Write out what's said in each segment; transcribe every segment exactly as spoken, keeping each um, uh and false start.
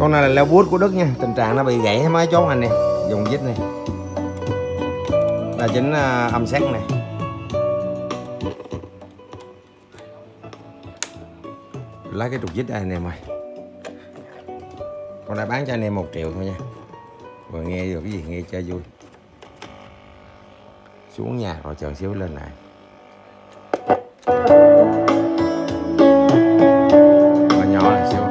Con này là leo bút của Đức nha, tình trạng nó bị gãy mấy chốt anh nè, dùng vít này là chính uh, âm sắc này. Lấy cái trục vít đây anh em ơi. Con đã bán cho anh em một triệu thôi nha. Rồi nghe được cái gì nghe chơi vui. Xuống nhà rồi chờ xíu lên lại. Con nhỏ là xíu.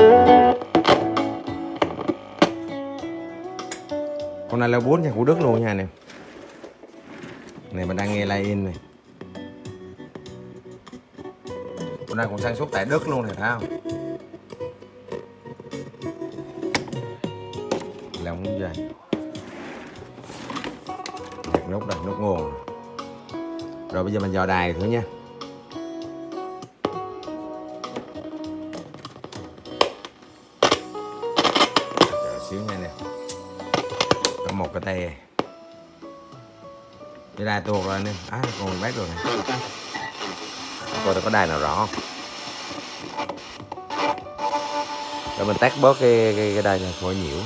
Con này là bốn nha, của Đức luôn nha anh em. Này mình đang nghe line-in này. Con này cũng sản xuất tại Đức luôn này thấy không? Lòng như vậy. Nhạc nút đây, nút nguồn. Rồi bây giờ mình dò đài thử nha. Rồi xíu nha nè. Có một cái tay. Cái đài tuột rồi nè. À còn mình bác rồi này. Coi có đài nào rõ không? Rồi mình tắt bớt cái cái, cái đài này khỏi nhiễu.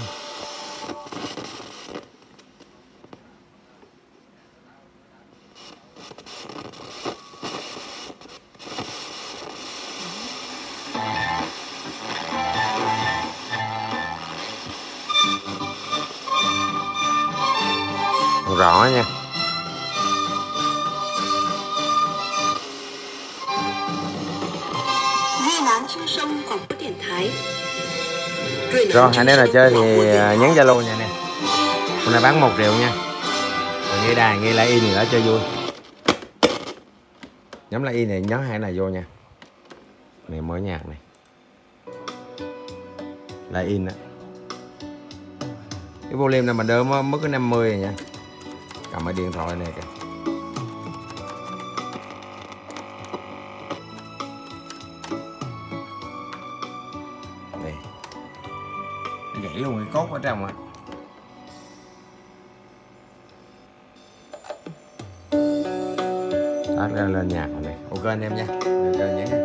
Rõ nha. Rồi anh em nào chơi thì nhắn Zalo nha nè. Hôm nay bán một triệu nha. Rồi nghe đài nghe line-in gì đó chơi vui. Nhóm line-in này nhớ hai này vô nha. Này mở nhạc này. Line-in á. Cái volume này mình đơ mất cái năm mươi rồi nha. Cầm ở điện thoại này kìa. Đây. Gãy luôn cái cốt ở trong á. Tắt ra lên nhạc này. Ok anh em nha. Chơi nhé.